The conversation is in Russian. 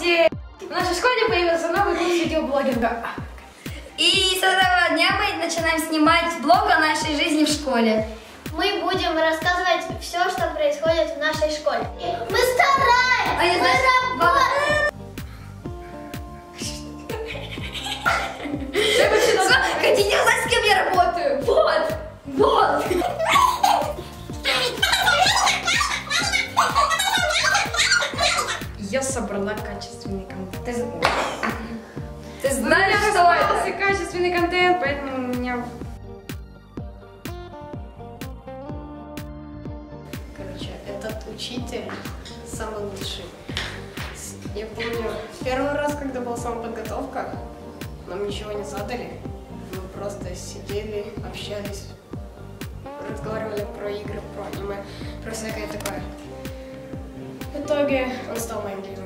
Новости! В нашей школе появился новый курс видеоблогинга. И с этого дня мы начинаем снимать блог о нашей жизни в школе. Мы будем рассказывать все, что происходит в нашей школе. Мы стараемся! Мы работаем! Хотите узнать, с кем я работаю? Вот! Вот! Я собрала качественный контент. Ты знаешь, что это? Качественный контент, поэтому у меня... Короче, этот учитель самый лучший. Я помню, первый раз, когда была самоподготовка, нам ничего не задали. Мы просто сидели, общались, разговаривали про игры, про аниме, про всякое такое. В итоге он стал моим любимым